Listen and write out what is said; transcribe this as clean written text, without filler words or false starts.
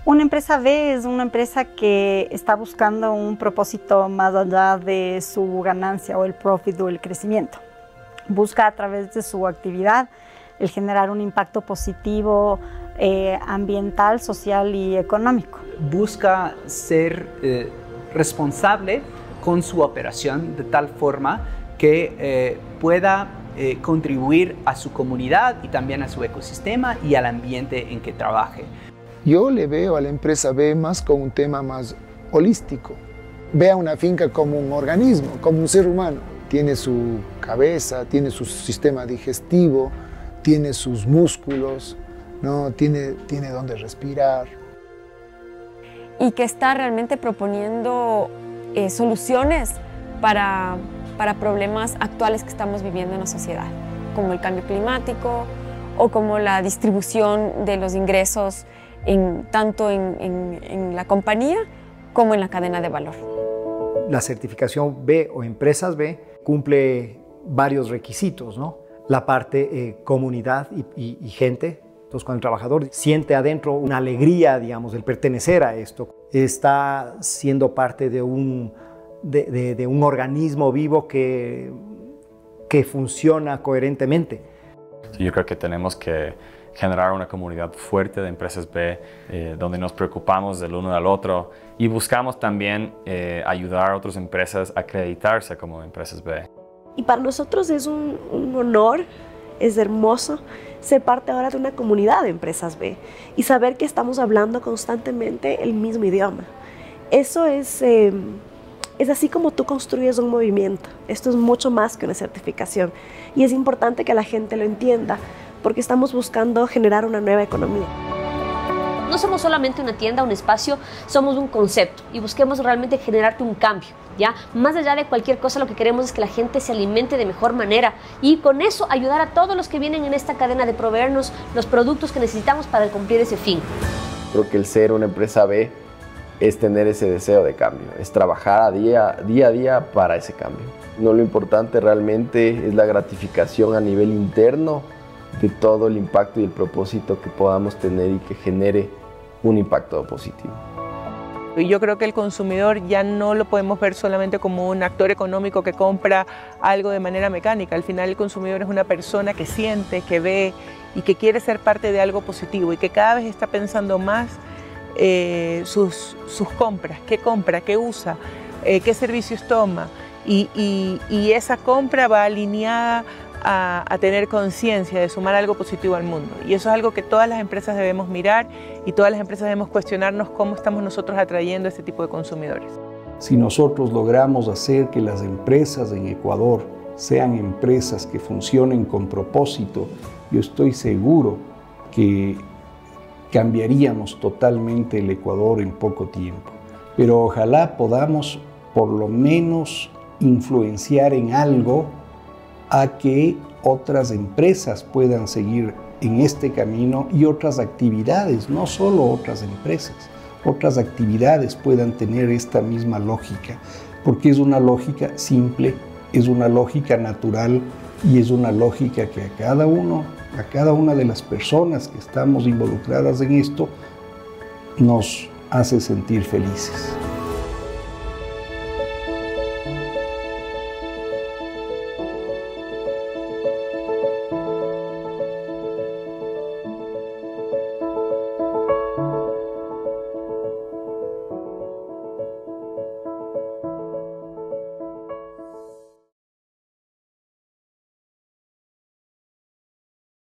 Una empresa B es una empresa que está buscando un propósito más allá de su ganancia o el profit o el crecimiento. Busca a través de su actividad el generar un impacto positivo ambiental, social y económico. Busca ser responsable con su operación de tal forma que pueda contribuir a su comunidad y también a su ecosistema y al ambiente en que trabaje. Yo le veo a la empresa B más como un tema más holístico. Ve a una finca como un organismo, como un ser humano. Tiene su cabeza, tiene su sistema digestivo, tiene sus músculos, ¿no? Tiene donde respirar. Y que está realmente proponiendo soluciones para problemas actuales que estamos viviendo en la sociedad, como el cambio climático o como la distribución de los ingresos tanto en la compañía como en la cadena de valor. La certificación B o Empresas B cumple varios requisitos, ¿no? La parte comunidad y gente. Entonces, cuando el trabajador siente adentro una alegría, digamos, del pertenecer a esto, está siendo parte de un organismo vivo que funciona coherentemente. Sí, yo creo que tenemos que generar una comunidad fuerte de empresas B, donde nos preocupamos del uno al otro y buscamos también ayudar a otras empresas a acreditarse como empresas B. Y para nosotros es un honor, es hermoso ser parte ahora de una comunidad de empresas B y saber que estamos hablando constantemente el mismo idioma. Eso es así como tú construyes un movimiento. Esto es mucho más que una certificación y es importante que la gente lo entienda porque estamos buscando generar una nueva economía. No somos solamente una tienda, un espacio, somos un concepto y busquemos realmente generarte un cambio, ¿ya? Más allá de cualquier cosa, lo que queremos es que la gente se alimente de mejor manera y con eso ayudar a todos los que vienen en esta cadena de proveernos los productos que necesitamos para cumplir ese fin. Creo que el ser una empresa B es tener ese deseo de cambio, es trabajar día a día para ese cambio. No, lo importante realmente es la gratificación a nivel interno de todo el impacto y el propósito que podamos tener y que genere un impacto positivo. Y yo creo que el consumidor ya no lo podemos ver solamente como un actor económico que compra algo de manera mecánica. Al final el consumidor es una persona que siente, que ve y que quiere ser parte de algo positivo y que cada vez está pensando más sus compras, qué usa, qué servicios toma y esa compra va alineada a tener conciencia de sumar algo positivo al mundo. Y eso es algo que todas las empresas debemos mirar y todas las empresas debemos cuestionarnos cómo estamos nosotros atrayendo a este tipo de consumidores. Si nosotros logramos hacer que las empresas en Ecuador sean empresas que funcionen con propósito, yo estoy seguro que cambiaríamos totalmente el Ecuador en poco tiempo. Pero ojalá podamos por lo menos influenciar en algo a que otras empresas puedan seguir en este camino y otras actividades, no solo otras empresas, otras actividades puedan tener esta misma lógica, porque es una lógica simple, es una lógica natural y es una lógica que a cada una de las personas que estamos involucradas en esto nos hace sentir felices.